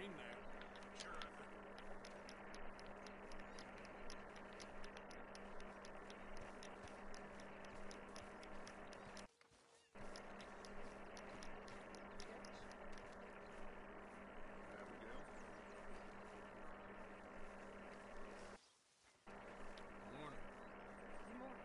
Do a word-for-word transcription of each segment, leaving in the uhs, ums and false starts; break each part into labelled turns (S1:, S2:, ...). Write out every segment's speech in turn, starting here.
S1: seen that. Sure I do. Abigail? Morning.
S2: Good morning.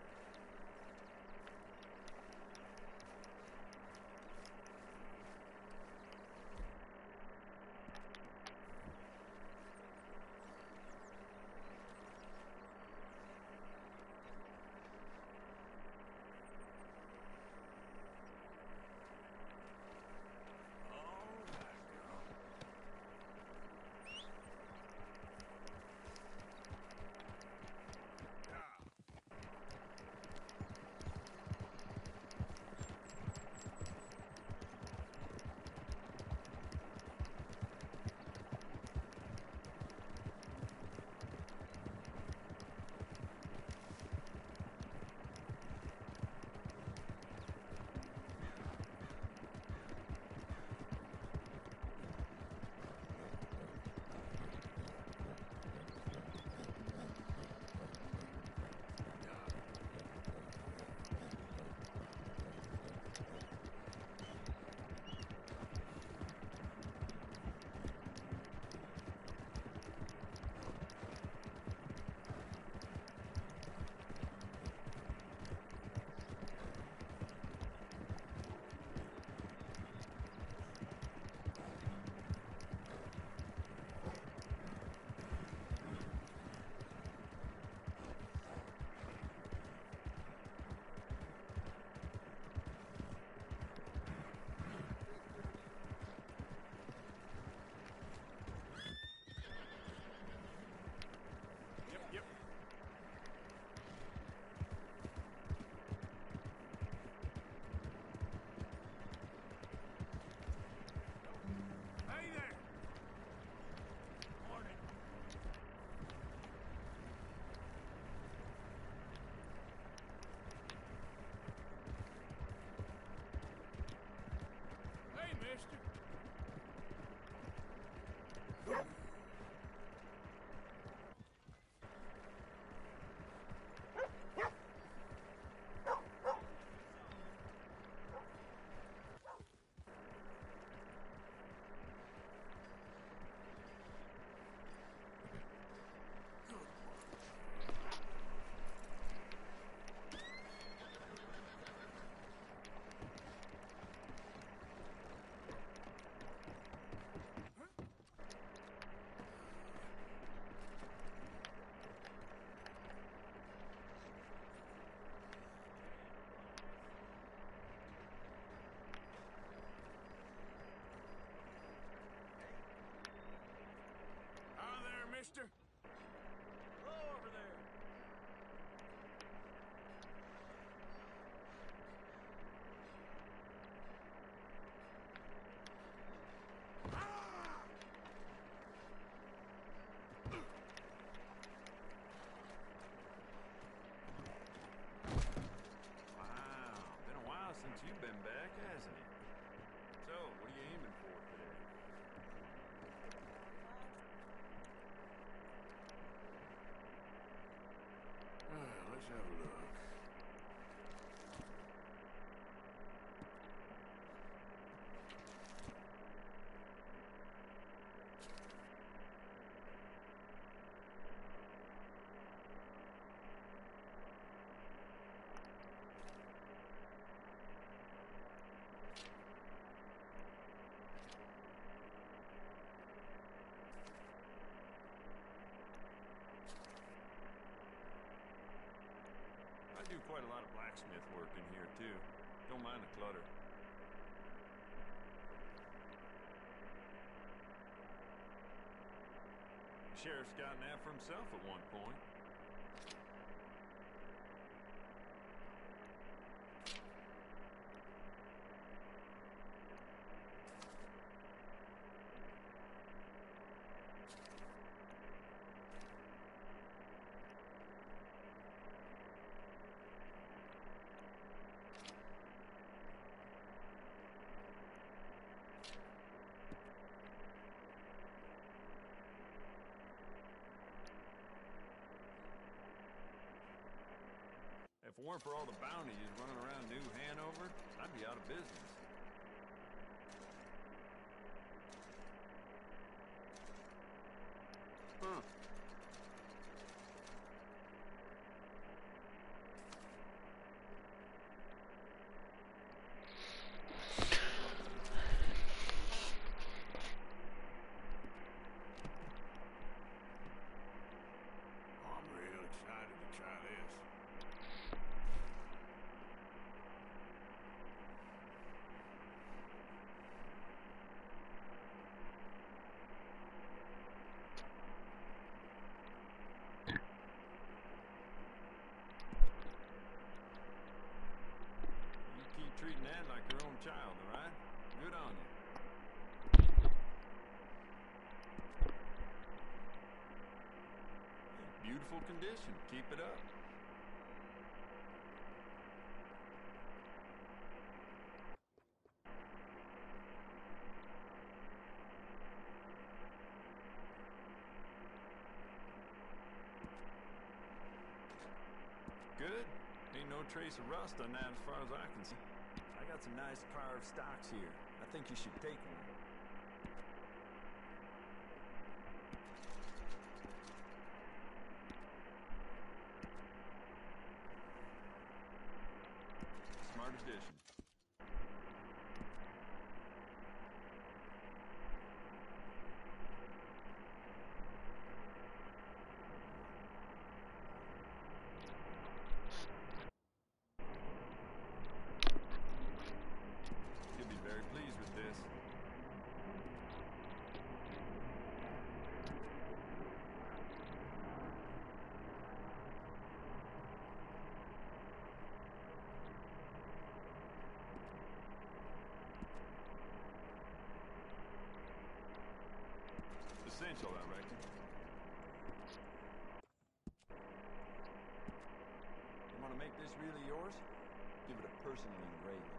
S1: Yep, yep. Hey there! Morning. Hey, mister. Hi there, mister.
S3: Hello over there.
S1: Ah!
S3: Wow, been a while since you've been back, hasn't it? So, what are you aiming for today?
S1: Ah, let's have a look.
S3: I do quite a lot of blacksmith work in here, too. Don't mind the clutter. The sheriff's gotten that for himself at one point. it weren't for all the bounties running around New Hanover, I'd be out of business.
S2: Huh.
S1: Oh, I'm real excited to try this.
S3: You keep treating that like your own child, all right? Good on you. Beautiful condition. Keep it up. Good. Ain't no trace of rust on that as far as I can see. I got some nice carved stocks here. I think you should take one. Smart addition. You'll be very pleased with this. Essential, I reckon. You want to make this really yours? Give it a personal engraving.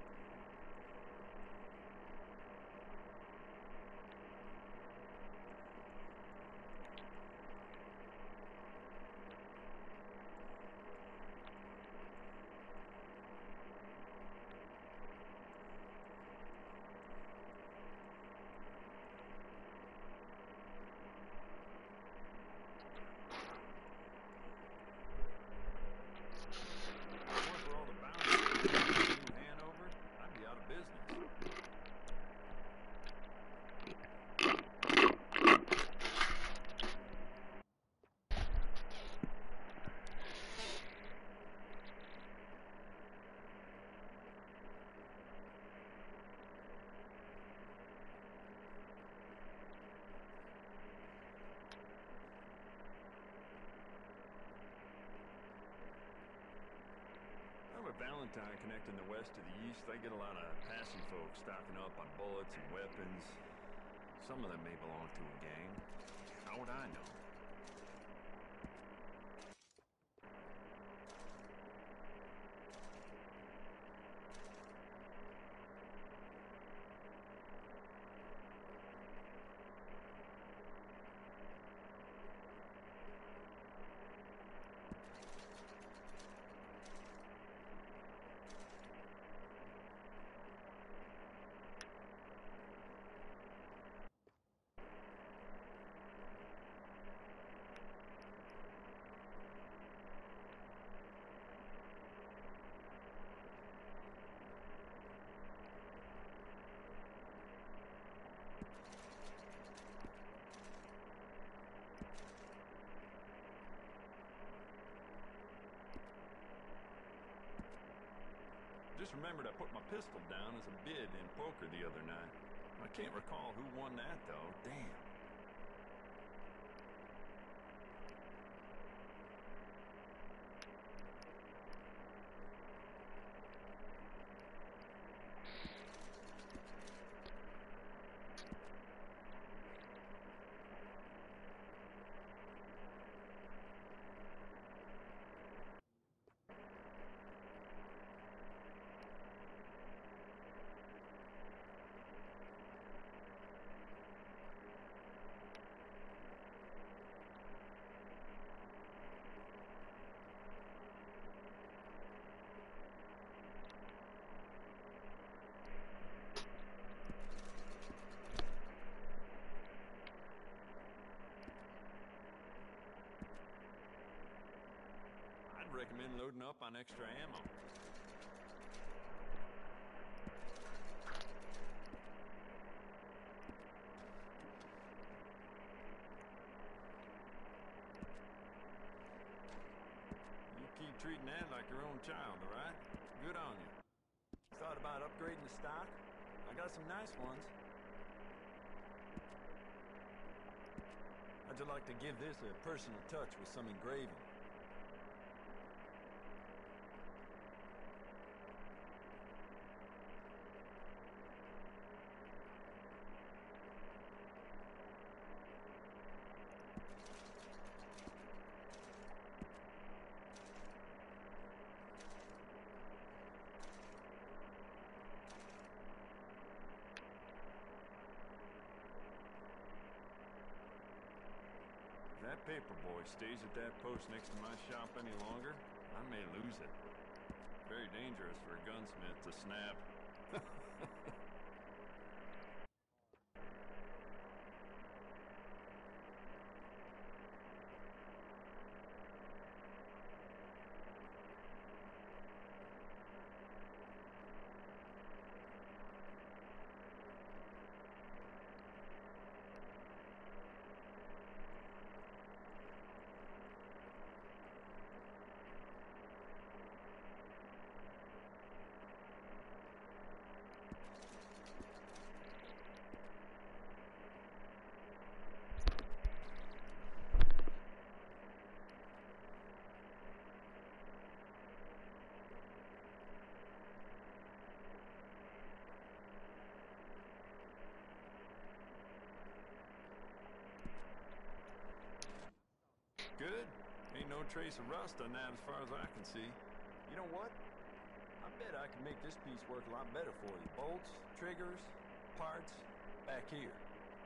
S3: If it weren't for all the bounties in Hanover, I'd be out of business. Well, with Valentine connecting the west to the east, they get a lot of passing folks stocking up on bullets and weapons. Some of them may belong to a gang. How would I know? Just remembered I put my pistol down as a bid in poker the other night. I can't recall who won that, though. Damn. recommend loading up on extra ammo. You keep treating that like your own child, all right? Good on you. Thought about upgrading the stock? I got some nice ones. How'd you like to give this a personal touch with some engraving? If that paper boy stays at that post next to my shop any longer, I may lose it. Very dangerous for a gunsmith to snap. Good. Ain't no trace of rust on that as far as I can see. You know what? I bet I can make this piece work a lot better for you. Bolts, triggers, parts, back here.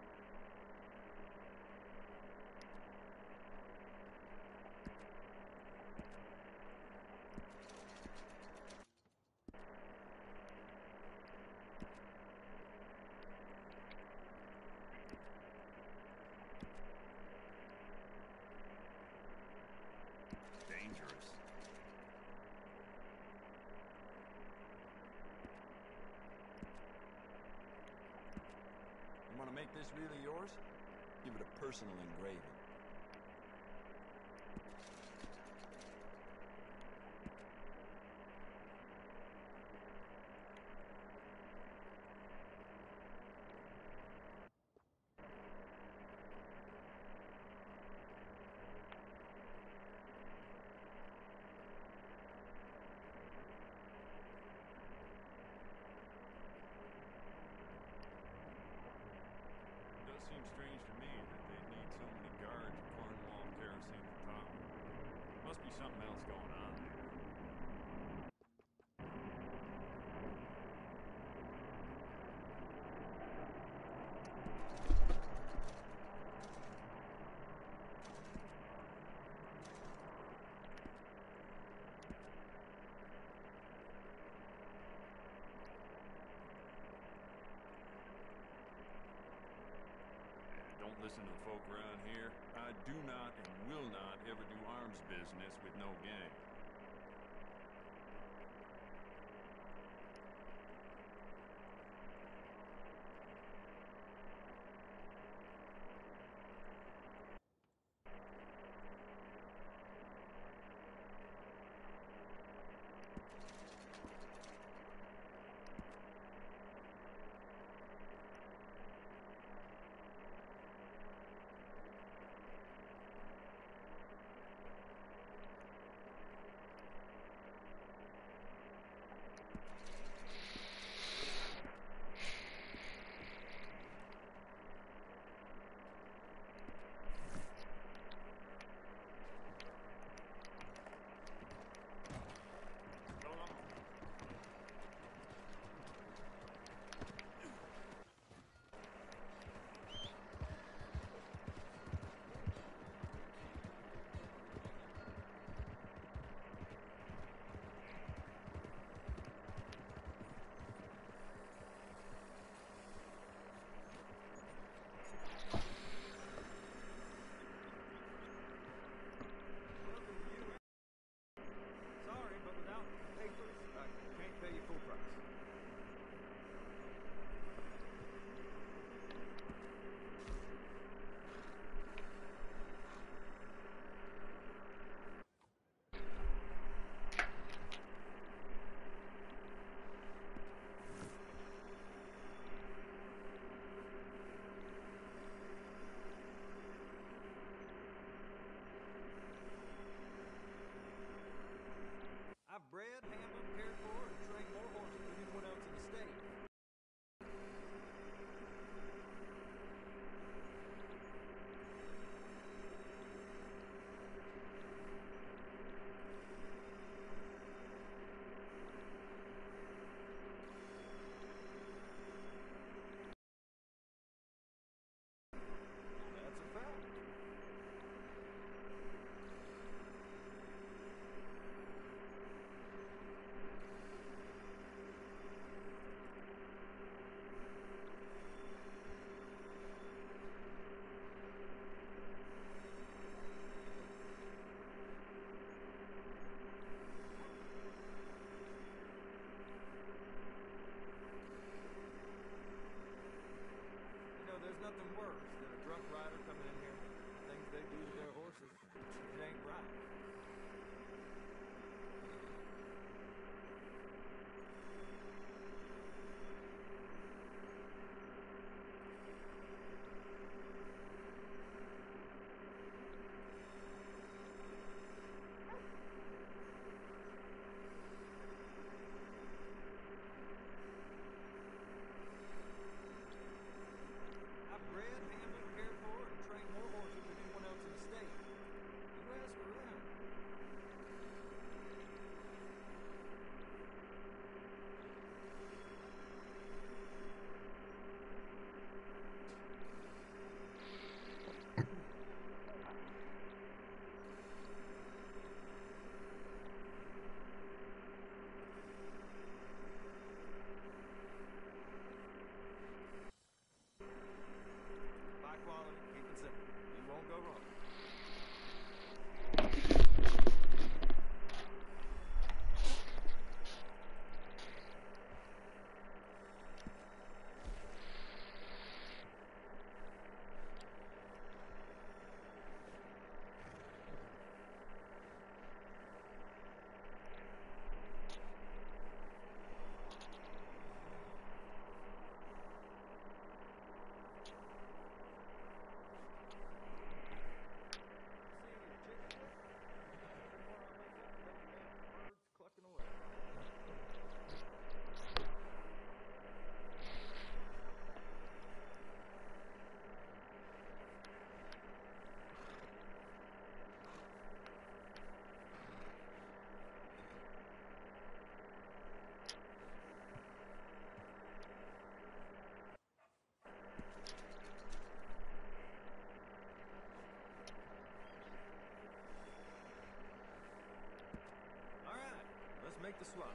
S3: Dangerous. You want to make this really yours? Give it a personal engraving. Seems strange to me that they'd need so many guards with Cornwall kerosene for power. Must be something else going on there. Don't listen to the folk around here. I do not and will not ever do arms business with no gang. It ain't right. I bred, handled, cared for, and trained more horses than anyone else in the state. You ask around. High quality, keep it simple. You won't go wrong. All right, let's make the swap.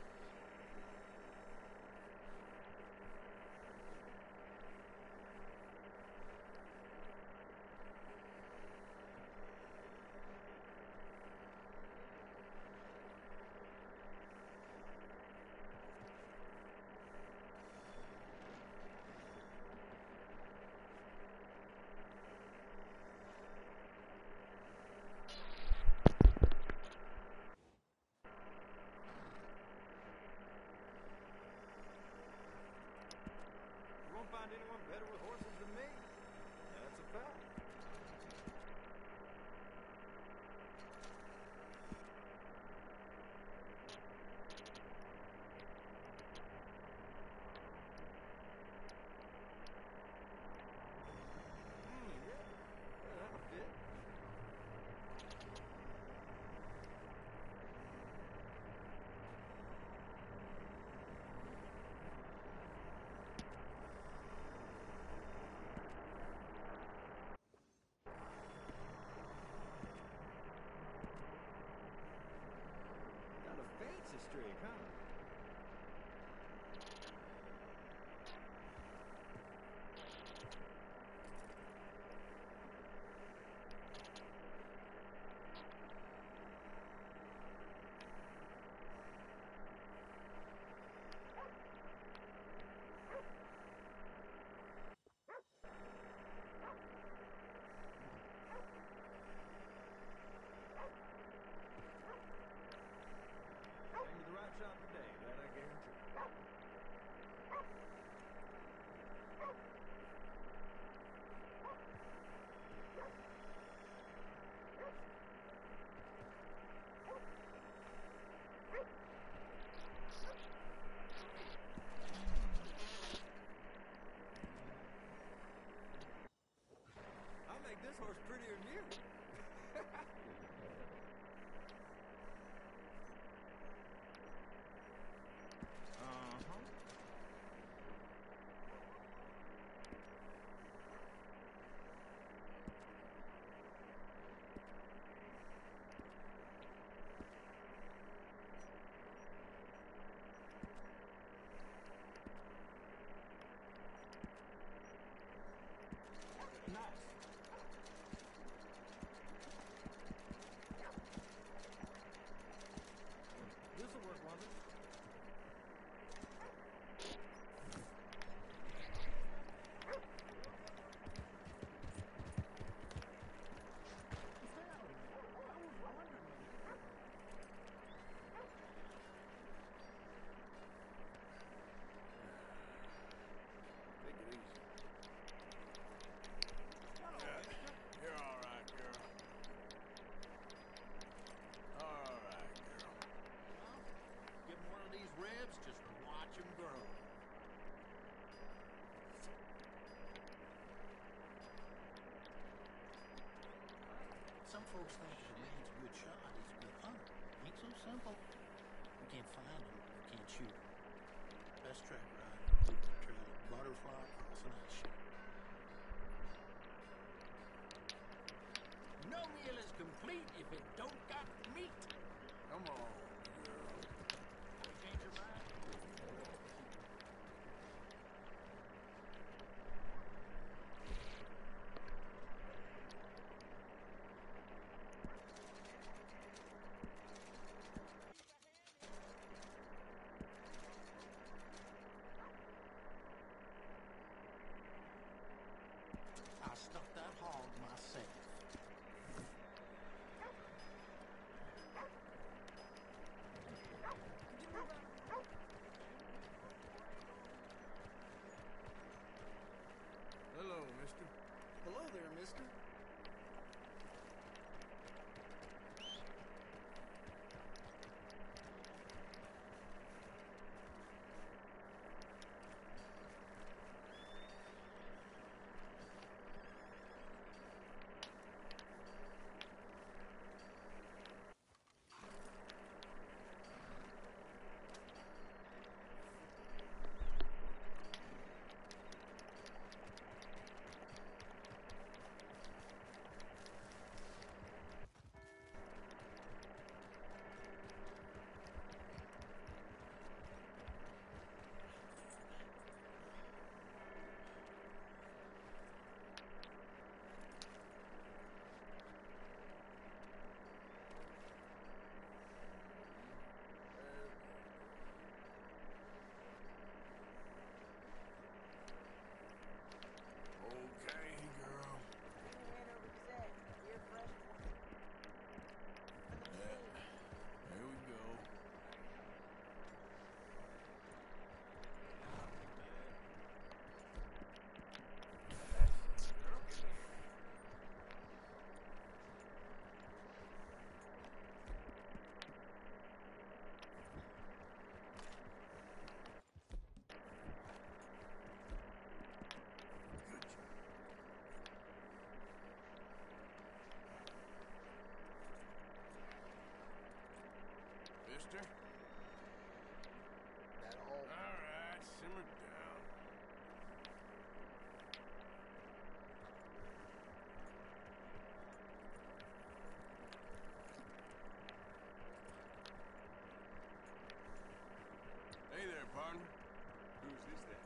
S3: You won't find anyone better with horses than me. That's a fact. Hmm, yeah. Yeah, that'll fit. Got a fancy streak, huh? Came to the right shop today, that I guarantee. I'll make this horse prettier than you. Uh-huh. Nice.
S2: folks think if a man's a good shot, he's a good hunter. Ain't so simple. We can't find him, we can't shoot him. Best track ride would be to trail a butterfly across an ice sheet. No meal is complete if it don't got meat.
S1: Come on, girl.
S2: Change your mind? I stuffed that hog myself.
S1: Hello, mister.
S4: Hello there, mister.
S1: Okay, girl.
S5: Hand over the sack. You're fresh.
S1: Yeah. Here we go. Good job. Mister?
S4: That all.
S1: All right, simmer down. Hey there, partner. Who's this then?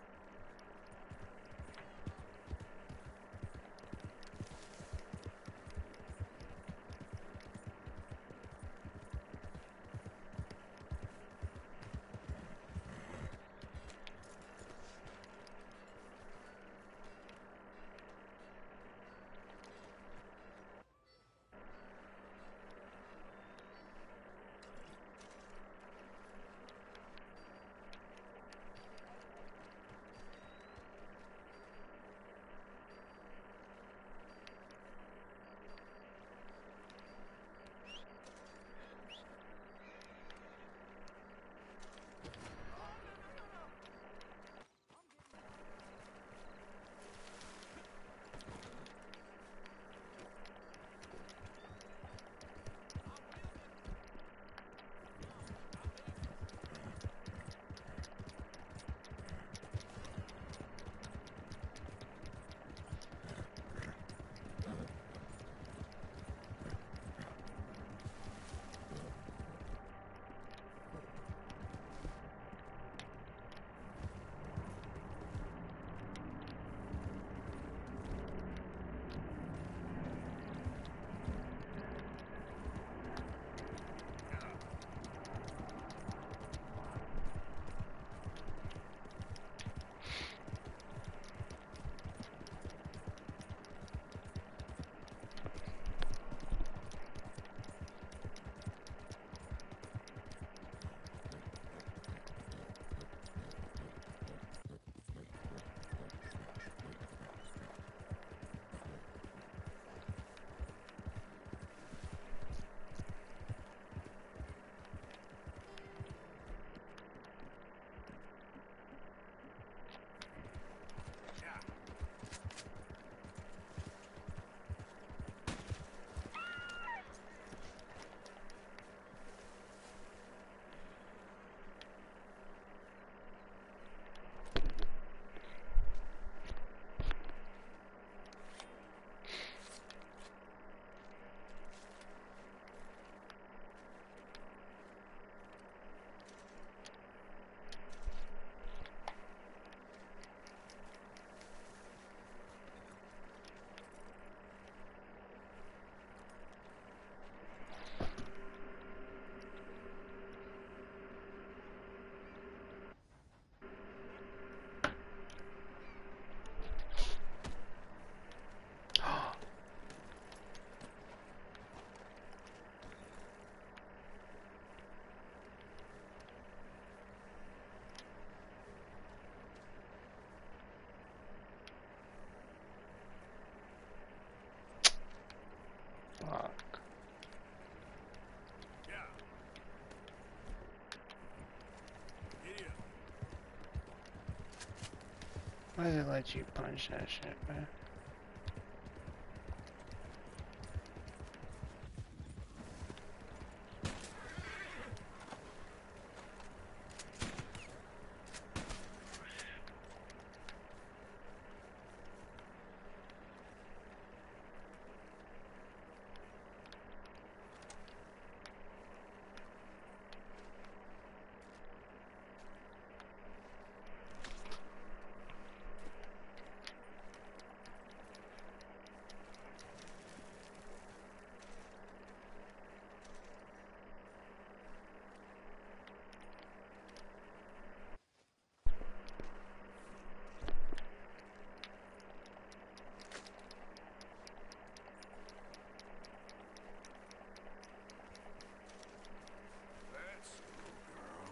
S4: does it let you punch that shit, man?
S1: That's cool, girl.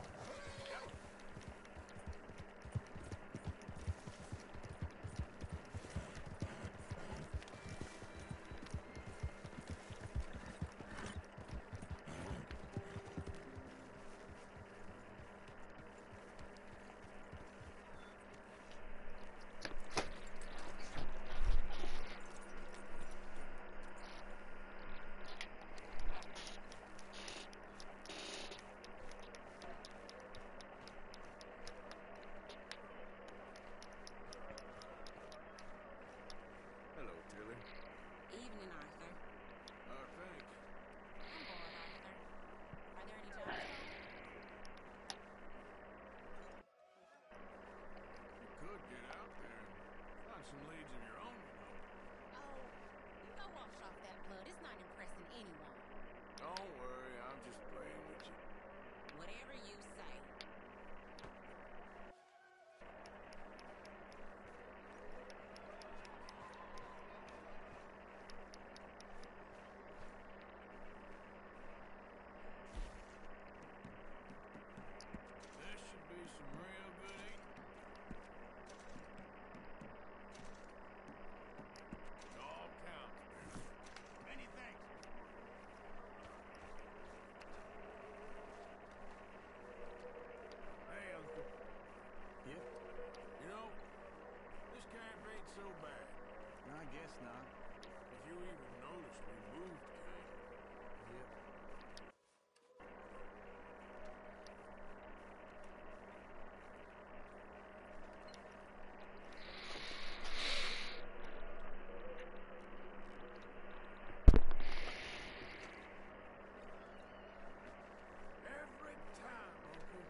S1: Hello, Tilly.
S6: Evening, Arthur.
S1: Uh, thanks.
S6: I'm bored, Arthur. Are there any jobs for me?
S1: You could get out there and find some leads of your own, you know.
S6: Oh, you go wash off that blood. It's not impressing anyone.
S1: Don't worry, I'm just playing with you.
S6: Whatever you say.
S1: This should be some real good eating. It all counts, baby. Many thanks. Hey, Uncle.
S3: Yeah,
S1: You know, this camp ain't so bad.
S3: I guess not.
S1: If you even notice, we moved camp.
S3: Yep.
S1: Every time, Uncle.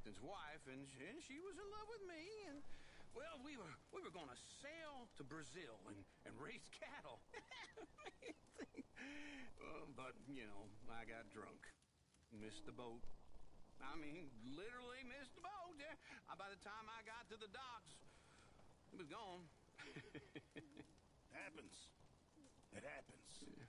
S7: captain's wife, and she, and she was in love with me, and well, we were we were gonna sail to Brazil and, and raise cattle. Uh, but you know, I got drunk, missed the boat. I mean, literally missed the boat. Yeah. Uh, By the time I got to the docks, it was gone.
S1: Happens. It happens.
S7: Yeah.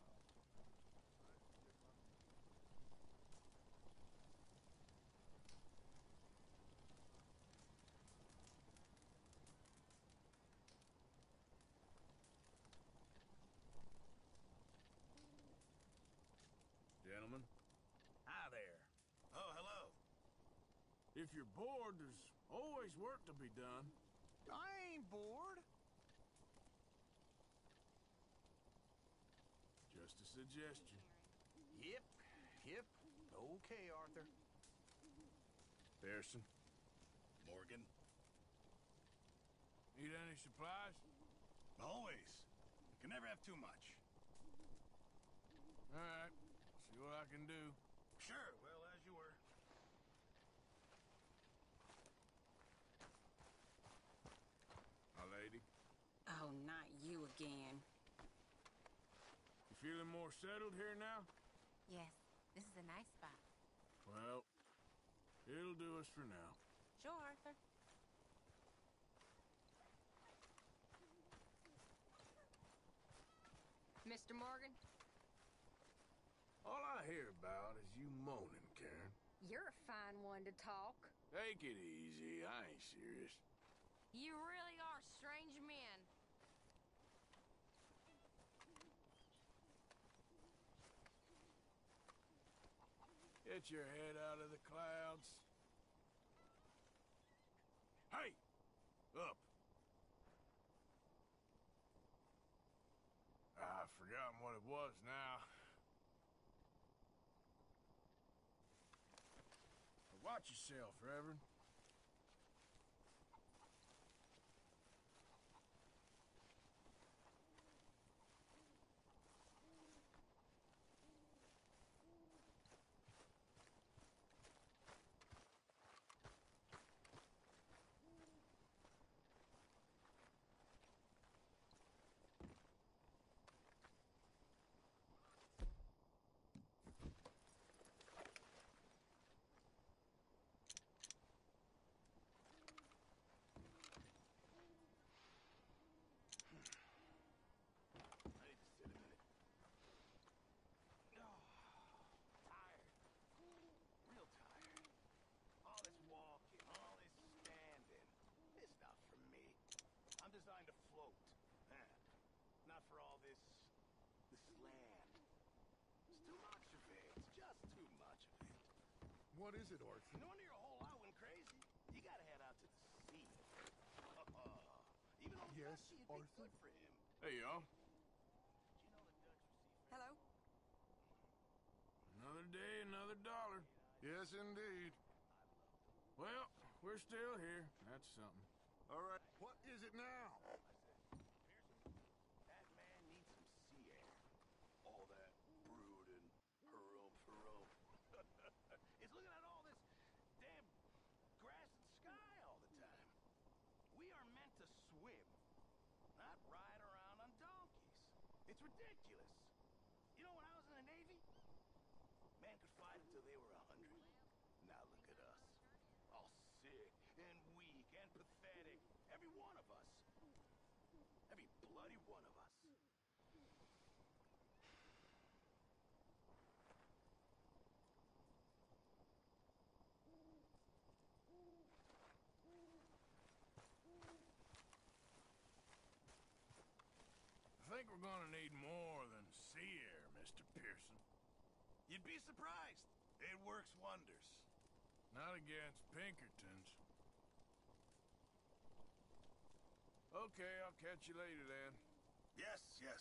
S1: Gentlemen.
S3: Hi there.
S1: Oh, hello.
S8: If you're bored, there's always work to be done.
S3: I ain't bored.
S8: Just a suggestion.
S3: Yep, yep. Okay, Arthur.
S8: Pearson.
S1: Morgan.
S8: Need any supplies?
S1: Always. Can never have too much.
S8: All right. See what I can do.
S1: Sure, well, as you were.
S8: My lady,
S6: Oh, not you again.
S8: you feeling more settled here now?
S6: Yes, this is a nice spot.
S8: Well, it'll do us for now.
S6: Sure, Arthur.
S5: Mister Morgan,
S8: All I hear about is you moaning, Karen.
S5: you're a fine one to talk.
S8: Take it easy. I ain't serious.
S5: You really are strange men.
S8: Get your head out of the clouds. Hey! Up! I've forgotten what it was now. Watch yourself, Reverend.
S1: I need to sit a minute. Oh, tired. Real tired. All this walking, all this standing. It's not for me. I'm designed to float. Huh. Not for all this... this land. It's too much of it. It's just too much of it.
S9: What is it, Orson?
S1: No wonder your whole lot went crazy. You gotta head out to the sea. Even old
S9: Yes,
S1: Dutchie, it'd
S9: Arthur?
S1: be good for him.
S8: Hey, y'all.
S1: Did you know the Dutch receive...
S5: Hello?
S8: Another day, another dollar.
S9: Yes, indeed.
S8: Well, we're still here. That's something.
S9: All right, what is it now?
S1: Pearson, that man needs some sea air. All that brooding, hurl, hurl. It's looking at all this damn grass and sky all the time. We are meant to swim, not ride around on donkeys. It's ridiculous. You know, when I was in the Navy, man could fight until they were a hundred. Now look at us. All sick and weak and pathetic. Every one of us. Every bloody one of us.
S8: I think we're gonna need more than sea air, Mister Pearson.
S1: You'd be surprised. It works wonders.
S8: Not against Pinkertons. Okay, I'll catch you later then.
S1: Yes, yes.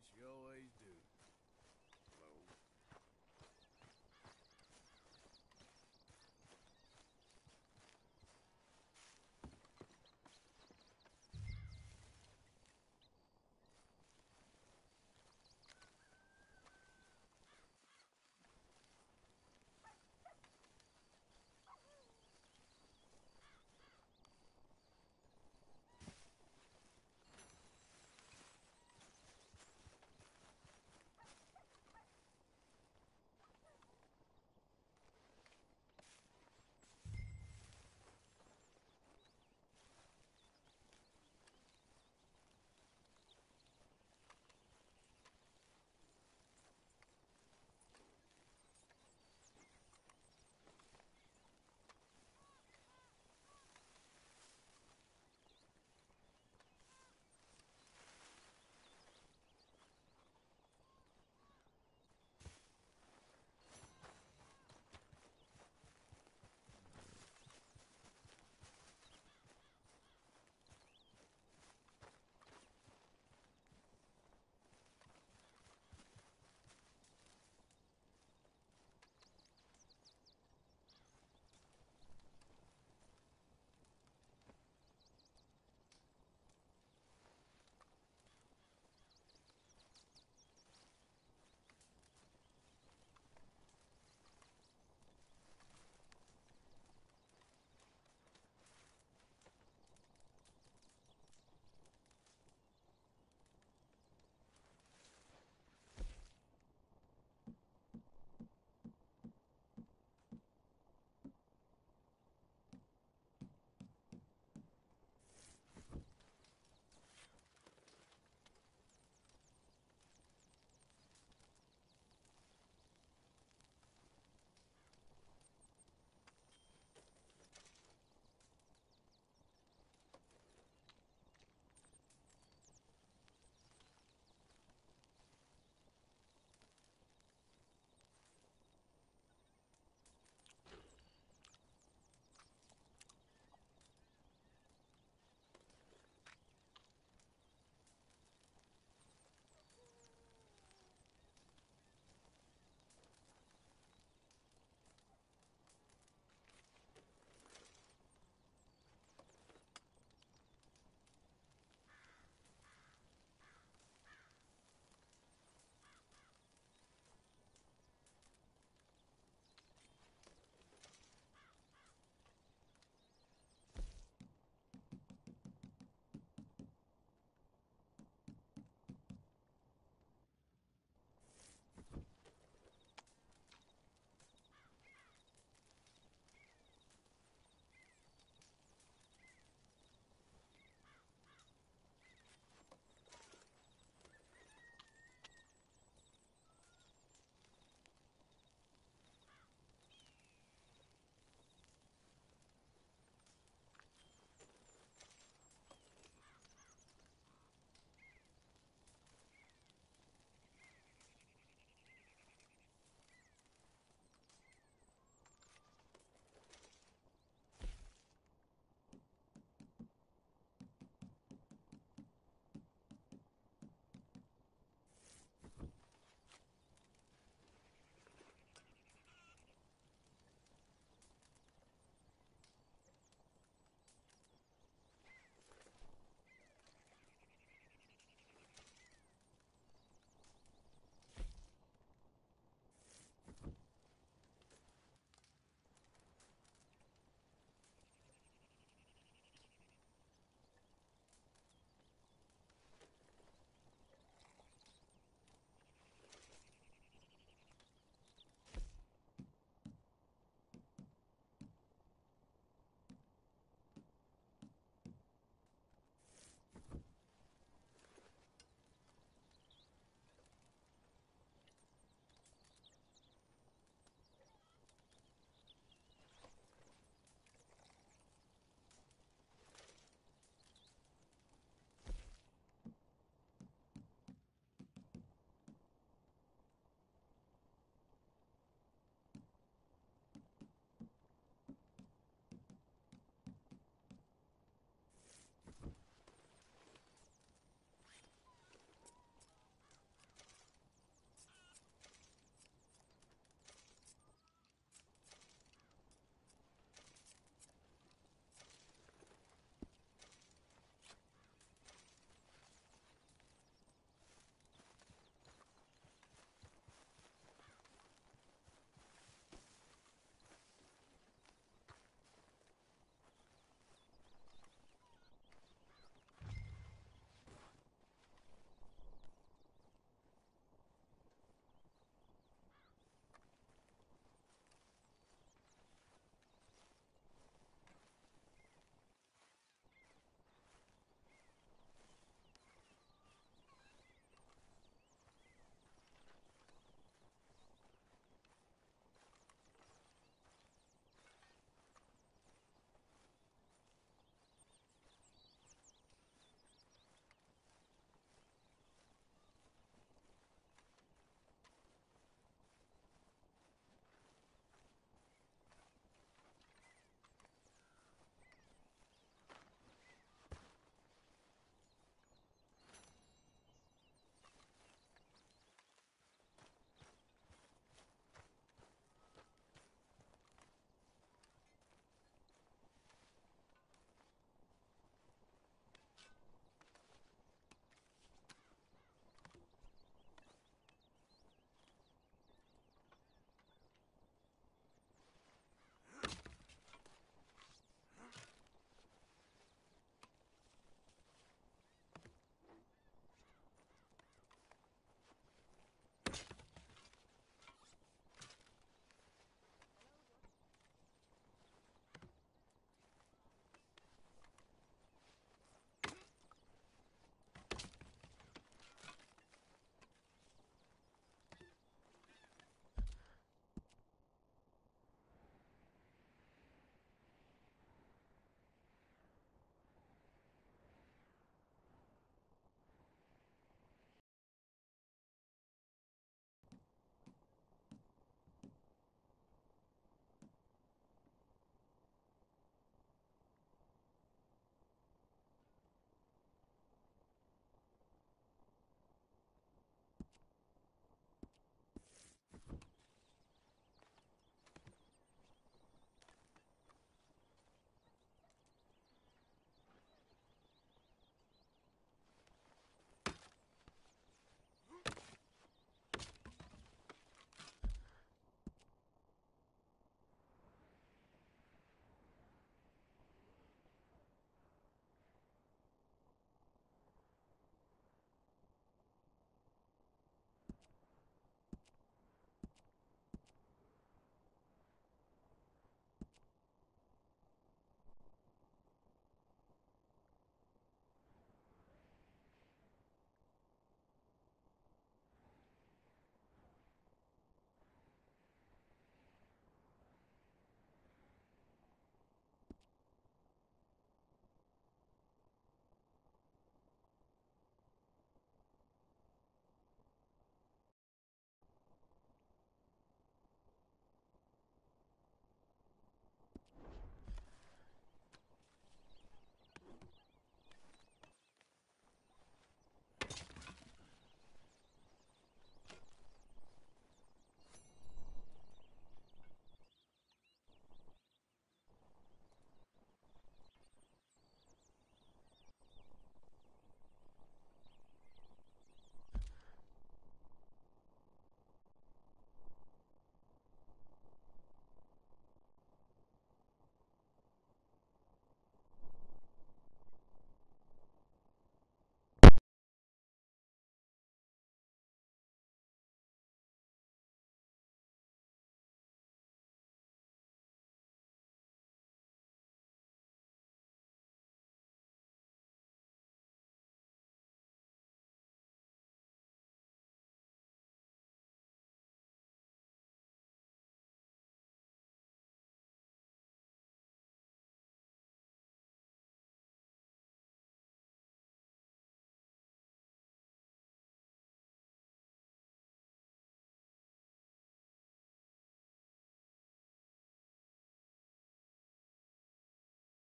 S7: Let's go